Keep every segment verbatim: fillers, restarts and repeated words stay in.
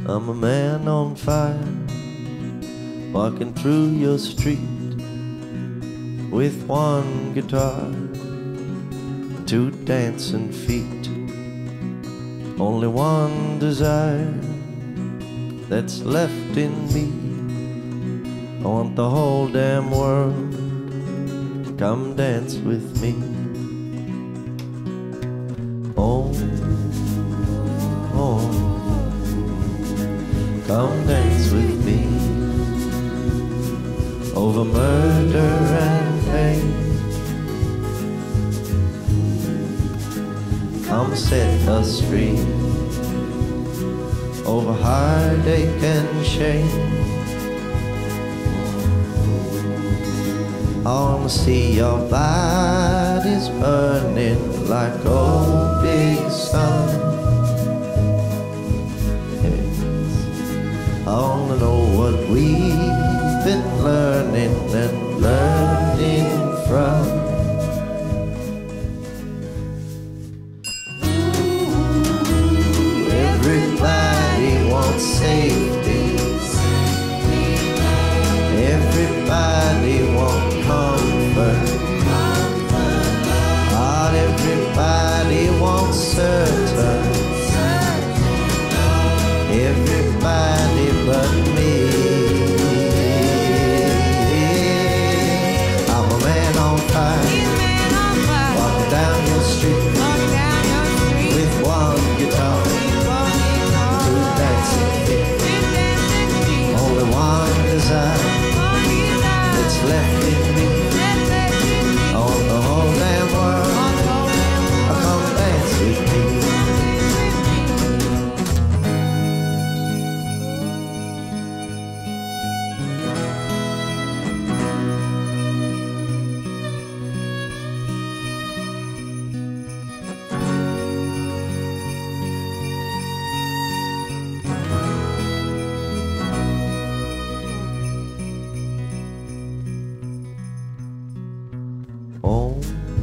I'm a man on fire, walking through your street with one guitar, two dancing feet, only one desire that's left in me. I want the whole damn world to come dance with me. Oh, oh, come dance with me over murder and pain. Come set us free over heartache and shame. I wanna see your bodies burning like old big sun. Yes. I wanna know what we've been learning and learning from. Everybody wants safety. Everybody wants comfort. Not everybody wants certain. Everybody but me. I'm a man on fire, walking down your street with one guitar, two dancing feet, only one desire that's left in me. On the whole damn world, I come dance with me. Oh,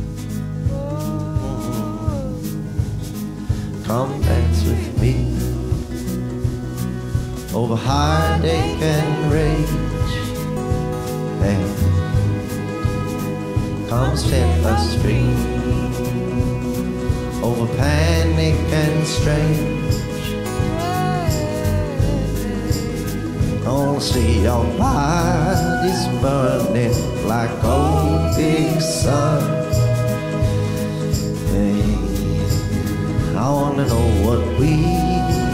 come dance with me over heartache and rage. Hey, come set us free over panic and strange. I wanna see your bodies burning like old big sun. Hey, I wanna know what we've